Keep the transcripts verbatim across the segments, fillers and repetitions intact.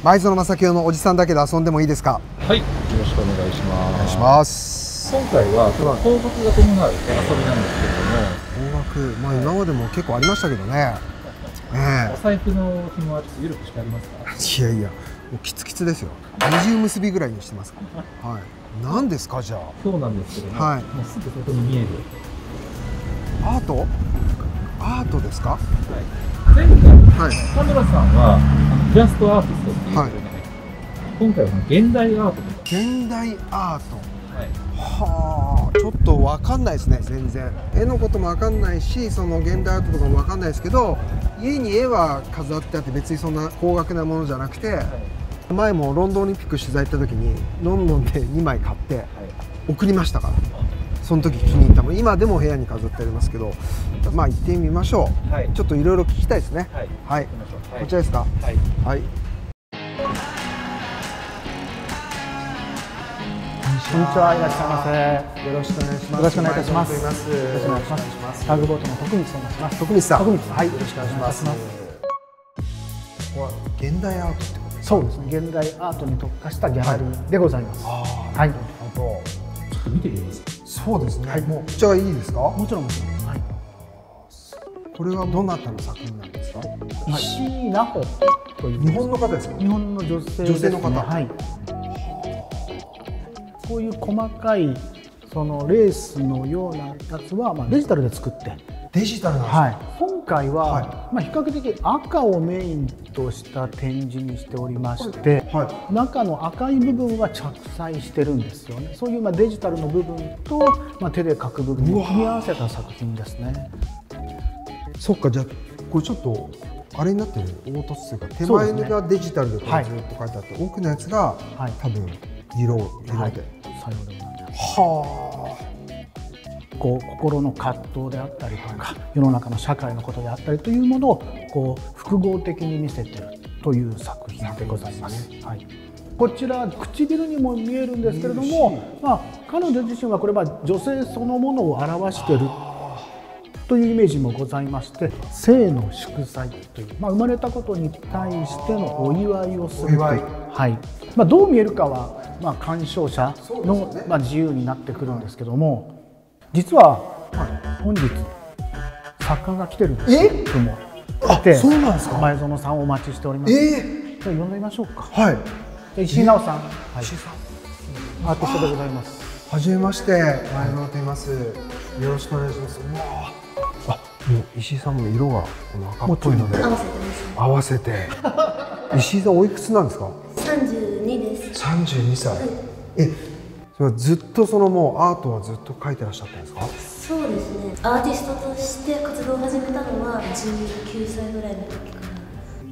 前園正清のおじさんだけで遊んでもいいですか。 はい、よろしくお願いします。 お願いします。 今回は高額が伴う遊びなんですけれども、 高額、まあ今までも結構ありましたけどね。 お財布の紐はちょっと緩くしてありますか。 いやいや、もうキツキツですよ。二重結びぐらいにしてますから。はい。何ですかじゃあ。 そうなんですけども、 はい。 もうすぐそこに見える。 アート？アートですか？はい。 前回、はい、田村さんはイラストアーティストっていうので、はい、今回は現代アートとか。 現代アート。はい。はあ、ちょっとわかんないですね。全然。絵のこともわかんないし、その現代アートとかもわかんないですけど、家に絵は飾ってあって別にそんな高額なものじゃなくて、はい、前もロンドンオリンピック取材行った時にロンドンでにまい買って送りましたから。その時気に入ったもの、今でも部屋に飾ってありますけど、まあ行ってみましょう。はい、ちょっといろいろ聞きたいですね。はい。はい、こちらですか。はい。はい。 こんにちは、いらっしゃいませ。 よろしくお願いします。 よろしくお願いいたします。 よろしくお願いします。 タグボートの徳光と申します。 徳光さん。 徳光さん。 はい、よろしくお願いします。ここは現代アートってことですか。 そうですね。現代アートに特化したギャラリーでございます。はい。なるほど。 ちょっと見てみます。 そうですね。はい。もうこちらいいですか。 もちろんもちろん。はい。 これはどなたの作品なんですか。 石井奈穂という日本の方ですか。 日本の女性女性の方。 はい。こういう細かいそのレースのようなやつはまあデジタルで作って。 デジタルなんですか。 はい。今回は、はい、まあ比較的赤をメインとした展示にしておりまして、はい、中の赤い部分は着彩してるんですよね。そういうまあデジタルの部分と、まあ、手で描く部分を組み合わせた作品ですね。 そっか、じゃあこれちょっとあれになってる凹凸というか、手前がデジタルでこうずっと書いてあって、はい、奥のやつが、はい、多分色色で、はい、 さようでございます。 はあ。 こう心の葛藤であったりとか、世の中の社会のことであったりというものをこう複合的に見せているという作品でございます。はい、こちら唇にも見えるんですけれども、まあ、彼女自身はこれは女性そのものを表しているというイメージもございまして、生の祝祭という、まあ、生まれたことに対してのお祝いをするという、はい、まあ、どう見えるかは、まあ、鑑賞者の、ね、まあ、自由になってくるんですけども。実は、はい、本日作家が来てるんですよ。え？ あ、そうなんですか。 前園さんをお待ちしております。えー、じゃあ呼んでみましょうか。 はい。 石井奈緒さん、はい、 石井さん、 アーティストでございます。 はじめまして、前園と言います。よろしくお願いします。うわあ、もう石井さんも色が赤っぽいので合わせてます。合わせて。石井さんおいくつなんですか。 三十二です。 三十二歳。え。ずっとそのもうアートはずっと描いてらっしゃったんですか。 そうですね。アーティストとして活動を始めたのはじゅうきゅうさいぐらいの時から。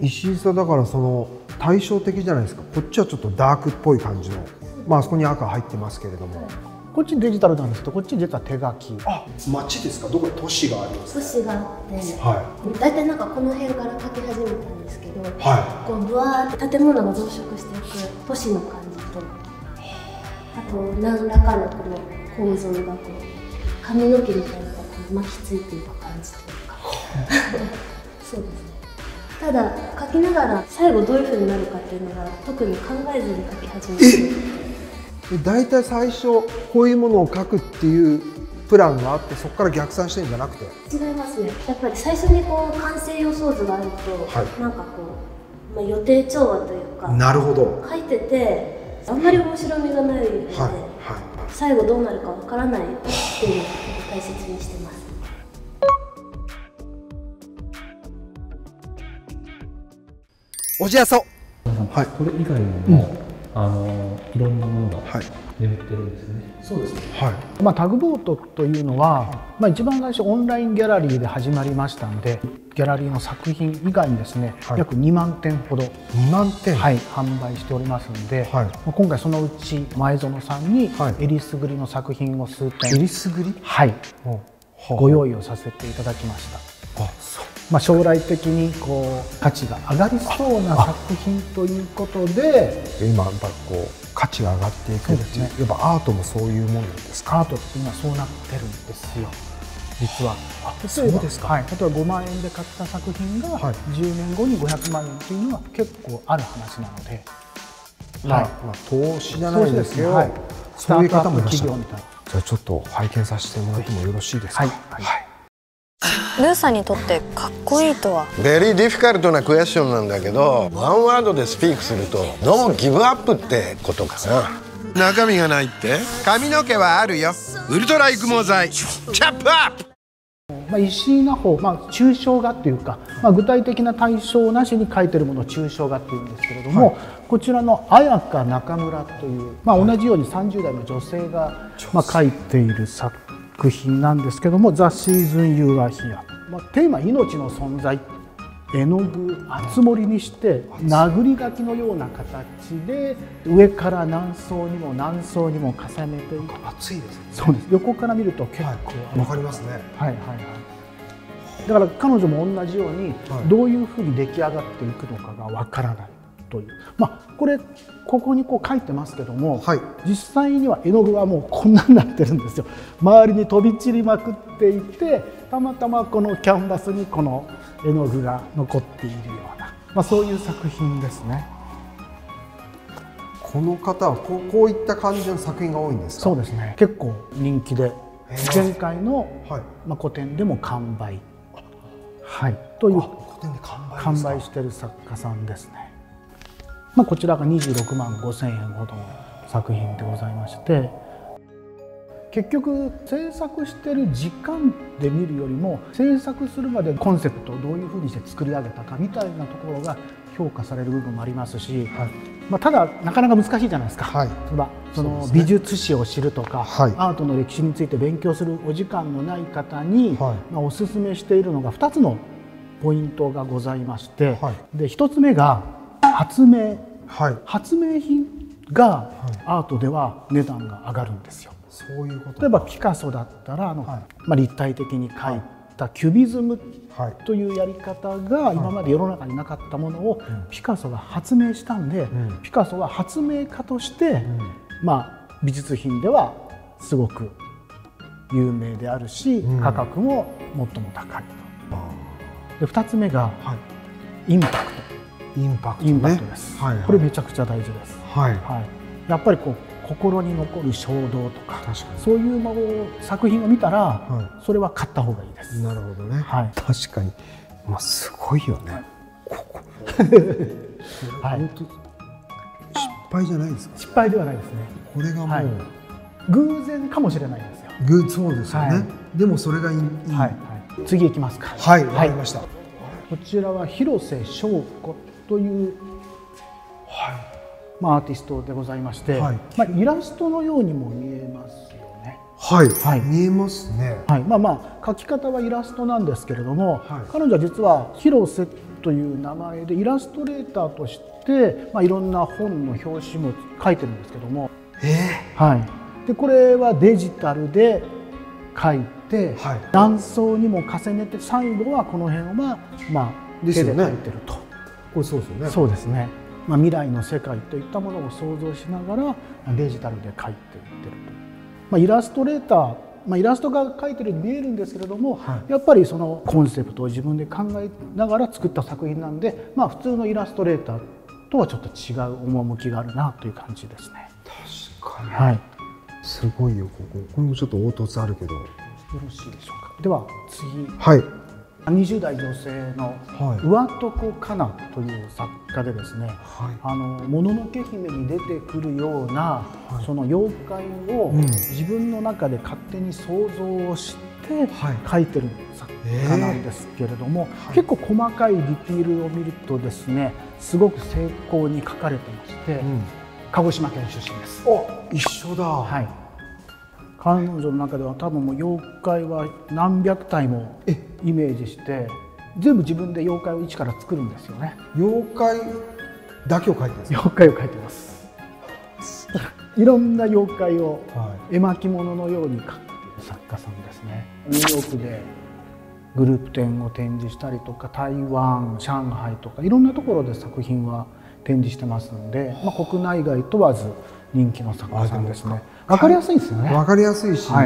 石井さんだからその対照的じゃないですか。こっちはちょっとダークっぽい感じの、まああそこに赤入ってますけれども、 こっちデジタルなんですけど、こっち実は手書き。 あ、町ですか。どこに都市がありますか。 都市があって、はい。だいたいなんかこの辺から描き始めたんですけど、はい。こうブワーって建物が増殖していく都市の感じと。あと何らかのこの構造がこう髪の毛みたいなのがこう巻きついていく感じというかそうですね。ただ描きながら最後どういう風になるかっていうのが特に考えずに描き始めて、 だいたい最初こういうものを描くっていうプランがあって、そこから逆算してるんじゃなくて。 違いますね。やっぱり最初にこう完成予想図があると、はい、なんかこう、まあ、予定調和というか、 なるほど、 描いててあんまり面白みがないので、はいはい、最後どうなるかわからないっていうのを大切にしてます。 おじやそ、 はい、これ以外にも、うん、あのいろんなものが眠ってるんですね。 そうですね。はい。まあタグボートというのは、まあ一番最初オンラインギャラリーで始まりましたので、ギャラリーの作品以外にですね、はい、約にまんてんほどにまんてん、 はい、販売しておりますので、はい、今回そのうち前園さんにえりすぐりの作品を数点、 えりすぐり、 はい、ご用意をさせていただきました。あ、そう。まあ将来的にこう価値が上がりそうな作品ということで、 今やっぱこう価値が上がっていくっていう、やっぱアートもそういうものなんですか。 アートっていうのはそうなってるんですよ。 実は。 あ、そうですか。 はい、例えばごまんえんで買った作品がじゅうねんごにごひゃくまんえんっていうのは結構ある話なので、 はい、まあ投資じゃないですけど、そういう方もいらっしゃる。じゃあちょっと拝見させてもらってもよろしいですか。はい。 ルーさんにとってかっこいいとは？ ベリーディフィカルトなクエスチョンなんだけど、ワンワードでスピークすると「ノーギブアップ」ってことかな。中身がないって？髪の毛はあるよ。ウルトラ育毛剤チャップアップ。 まあ、石井那穂、まあ、抽象画っていうか、まあ、具体的な対象なしに描いてるものを抽象画っていうんですけれども、はい、こちらの綾香中村という、まあ、同じようにさんじゅう代の女性が、まあ、描いている作品なんですけども「The Season You Are Here」、まあ、テーマ「命の存在」、絵の具厚盛りにして殴り書きのような形で上から何層にも何層にも重ねていく。 厚いですね。 そうです。横から見ると結構わ、 はい、かりますね。 はいはいはい。だから彼女も同じようにどういうふうに出来上がっていくのかがわからないという、まあこれここにこう書いてますけども、はい、実際には絵の具はもうこんなになってるんですよ。周りに飛び散りまくっていて、たまたまこのキャンバスにこの絵の具が残っているような、まあ、そういう作品ですね。 この方はこう、こういった感じの作品が多いんですか？ そうですね。結構人気で、前回の、はい、まあ個展でも完売、はい、という個展で完売完売している作家さんですね。まあこちらがにじゅうろくまんごせんえんほどの作品でございまして、結局制作してる時間で見るよりも制作するまでコンセプトをどういうふうにして作り上げたかみたいなところが評価される部分もありますし、はい、まあただなかなか難しいじゃないですか。はい、その美術史を知るとか、はい、アートの歴史について勉強するお時間のない方に、はい、まあおすすめしているのがふたつのポイントがございまして、はい、でひとつめが発明、はい、発明品がアートでは値段が上がるんですよ。 そういうこと。 例えばピカソだったらあの、はい、まあ、立体的に描いたキュビズムというやり方が今まで世の中になかったものをピカソが発明したんで、うん、ピカソは発明家として、うん、まあ美術品ではすごく有名であるし、うん、価格も最も高いと。でふたつめが、はい、インパクト。 インパクト、ね、 インパクトです。はいはい、これめちゃくちゃ大事です。はいはい、やっぱりこう心に残る衝動とか、そういうのを作品を見たら、はい、それは買った方がいいです。 なるほどね。はい、確かに、まあすごいよね。ここ。はい。失敗じゃないですか。 失敗ではないですね。 これがもう、はい、 偶然かもしれないんですよ。 偶そうですよね。はい、でもそれがいい。はいはい。次行きますか。 はい。わかりました。 こちらは広瀬翔子という。はい。まあ、アーティストでございまして、はい、まあ、イラストのようにも見えますよね。 はい、はい、見えますね。 はい、まあまあ描き方はイラストなんですけれども、はい、彼女は実は広瀬という名前でイラストレーターとして、まあ、いろんな本の表紙も描いてるんですけども、 えーはい、でこれはデジタルで描いて、はい、何層にも重ねて最後はこの辺は、まあ、手で描いてると。 これそうですよね。 そうですね。まあ、未来の世界といったものを想像しながらデジタルで描いていってると、まあ、イラストレーター、まあ、イラストが描いてるように見えるんですけれども、はい、やっぱりそのコンセプトを自分で考えながら作った作品なんで、まあ、普通のイラストレーターとはちょっと違う趣があるなという感じですね。 確かに、はい、すごいよ。こここれもちょっと凹凸あるけどよろしいでしょうか。では次、 はい、 にじゅう代女性の上床かなという作家でですね、はい、あのもののけ姫に出てくるような、はい、その妖怪を自分の中で勝手に想像をして描いてる作家なんですけれども、はいえー、結構細かいディティールを見るとですね、すごく精巧に描かれてまして、うん、鹿児島県出身です。 お、一緒だ。 はい。彼女の中では多分もう妖怪は何百体もイメージして全部自分で妖怪を一から作るんですよね。 妖怪だけを描いてるんですか？ 妖怪を描いてます。いろんな妖怪を絵巻物のように描く作家さんですね。ニューヨークでグループ展を展示したりとか、台湾、上海とかいろんなところで作品は展示してますので、まあ、国内外問わず人気の作家さんですね。わかりやすいですよね。 わかりやすいし、はい、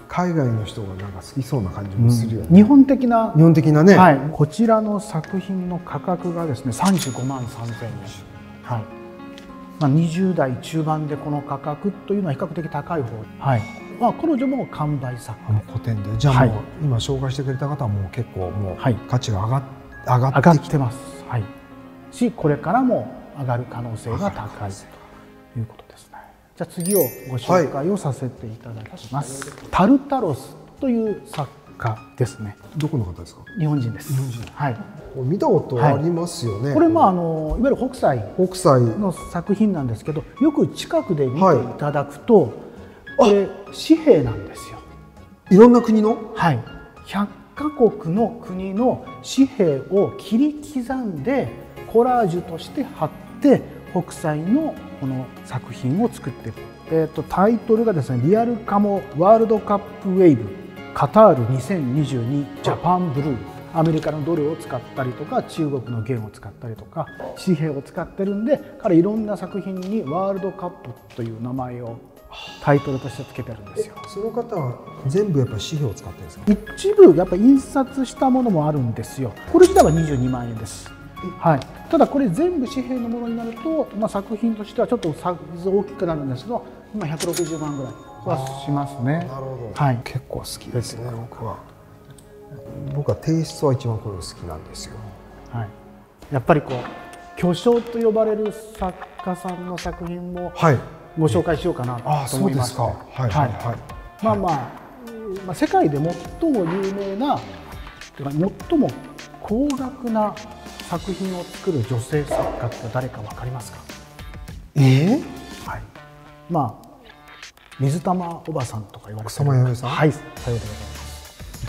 海外の人がなんか好きそうな感じもするよね、 うん、日本的な日本的なね、 はい、こちらの作品の価格がですねさんじゅうごまんさんぜんえん、はい、まあ、にじゅうだいちゅうばんでこの価格というのは比較的高い方、はい、まあ、彼女も完売作もう古典で、じゃあもう、はい、今紹介してくれた方はもう結構もう価値が上がっ、上がってきて、 上がってます、はい、しこれからも上がる可能性が高いということですね。じゃあ次をご紹介をさせていただきます、はい、タルタロスという作家ですね。 どこの方ですか？ 日本人です。日本人、はい、 見たことありますよね、はい、 これまああのいわゆる北斎北斎の作品なんですけど、よく近くで見ていただくと、はい、これ紙幣なんですよ。 いろんな国の、 はい、ひゃっかこくの国の紙幣を切り刻んでコラージュとして貼って北斎のこの作品を作っている、えー、とタイトルがですね「リアルカモワールドカップウェーブカタールにせんにじゅうにジャパンブルー」、アメリカのドルを使ったりとか中国の元を使ったりとか紙幣を使ってるんで、彼いろんな作品にワールドカップという名前をタイトルとしてつけてるんですよ。 その方は全部やっぱり紙幣を使ってるんですか？ 一部やっぱり印刷したものもあるんですよ。これ自体はにじゅうにまんえんです。はい、ただこれ全部紙幣のものになると、まあ、作品としてはちょっとサイズ大きくなるんですけど、今ひゃくろくじゅうまんぐらいはしますね。なるほど、はい、 結構好きですね。僕は僕はテイストは一番これ好きなんですよ。 はい、やっぱりこう巨匠と呼ばれる作家さんの作品もご紹介しようかなと思います。まあまあ、まあ、世界で最も有名なというか最も高額な作品を作る女性作家って誰か分かりますか？ えー、 はい、まあ水玉おばさんとか言われてる草間彌生さん、 はい、さようでございます。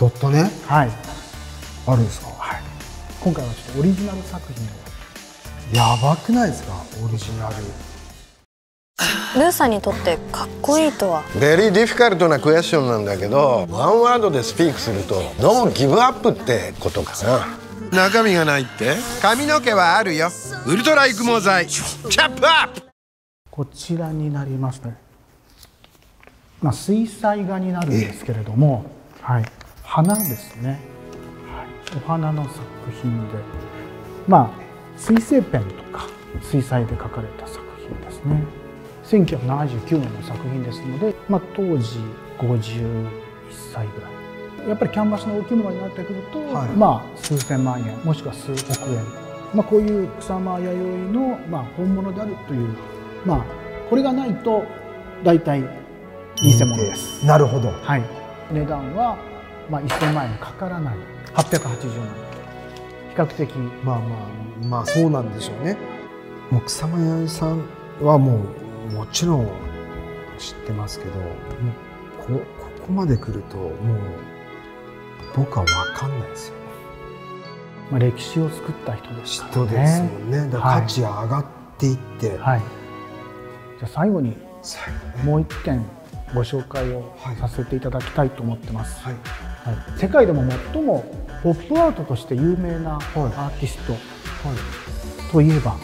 ドットね、 はい、 あるんですか？ はい、今回はちょっとオリジナル作品を。 やばくないですか？オリジナル。 ルーさんにとってかっこいいとは？ ベリーディフィカルトなクエスチョンなんだけど、ワンワードでスピークするとノーギブアップってことかな。中身がないって？髪の毛はあるよ。ウルトラ育毛剤チャップアップ。 こちらになりますね。まあ水彩画になるんですけれども、はい、花ですね、はい、お花の作品で、まあ水性ペンとか水彩で描かれた作品ですね。せんきゅうひゃくななじゅうきゅうねんの作品ですので、まあ、当時ごじゅういっさいぐらい。やっぱりキャンバスの大きいものになってくると、はい、まあ数千万円もしくは数億円、まあ、こういう草間彌生の、まあ、本物であるという、まあ、これがないと大体偽物です。 なるほど、 はい、値段は、まあ、いっせんまんえんかからないはっぴゃくはちじゅうまんえん、比較的まあまあまあそうなんでしょうね。もう草間彌生さんはもうもちろん知ってますけど、もう こ, ここまで来るともう僕は分かんないですよね。 まあ歴史を作った人ですからね。 人ですもんね。だから価値が上がっていって、はいはい、 じゃあ最後にもう一点ご紹介をさせていただきたいと思ってます。はいはいはい、世界でも最もポップアートとして有名なアーティストといえば、はい、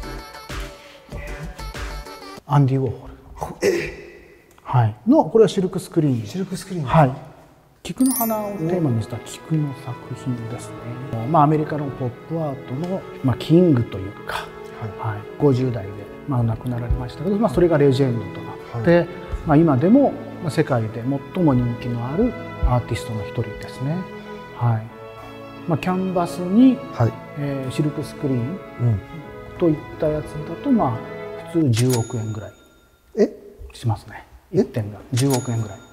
アンディ・ウォーホル、はい、のこれはシルクスクリーン。 シルクスクリーン、 はい、菊の花をテーマにした菊の作品ですね。まあアメリカのポップアートの、まあ、キングというか、はいはい、ごじゅうだいで、まあ、亡くなられましたけど、まあ、それがレジェンドとなって、はい、まあ、今でも世界で最も人気のあるアーティストの一人ですね。はい、まあ、キャンバスに、はい、えー、シルクスクリーンといったやつだと、まあ普通じゅうおくえんぐらいしますね。いってんがじゅうおくえんぐらい。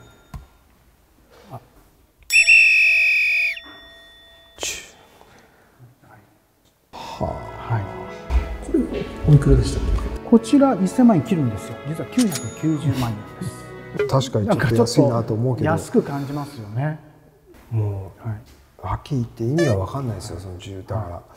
はい、 これおいくらでしたっけ？ こちらいっせんまんえん切るんですよ。実はきゅうひゃくきゅうじゅうまんえんです。 確かにちょっと安いなと思うけど、 安く感じますよね。 もう、はい、はっきり言って意味は分かんないですよ、そのじゅうだから、はい、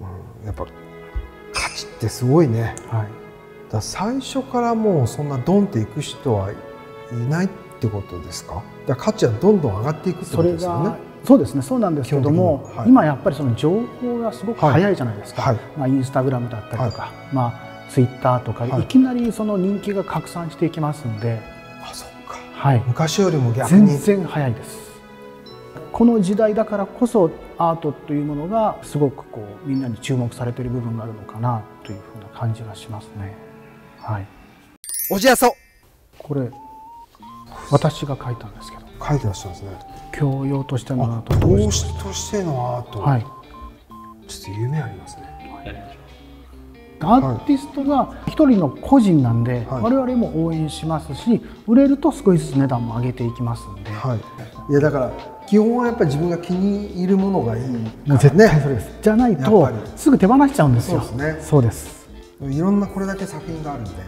うん、やっぱ価値ってすごいね。はい、だ最初からもうそんなドンっていく人はいないってことですか？だ価値はどんどん上がっていくってことですよね。 そうですね、そうなんですけども、はい、今やっぱりその情報がすごく早いじゃないですか。はいはい、まあインスタグラムだったりとか、はい、まあツイッターとか、はい、いきなりその人気が拡散していきますんで、 あ、そうか、 はい、 昔よりも逆に全然早いです。この時代だからこそアートというものがすごくこうみんなに注目されている部分があるのかなというふうな感じがしますね。はい。 おじやそ。 これ私が描いたんですけど。 描いてらっしゃるんですね。 教養としてのアート。 教師としてのアート。 はい。 ちょっと夢ありますね。 アーティストが一人の個人なんで、はい、我々も応援しますし、売れると少しずつ値段も上げていきますんで。はい。いやだから基本はやっぱり自分が気に入るものがいい、ね。もう絶対それです。じゃないとすぐ手放しちゃうんですよ。そうですね。そうです。 いろんなこれだけ作品があるんで、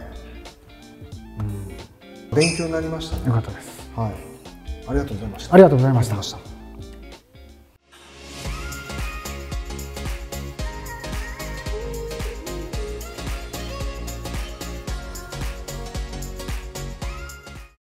うん、勉強になりましたね。 よかったです。 はい。ありがとうございました。 ありがとうございました。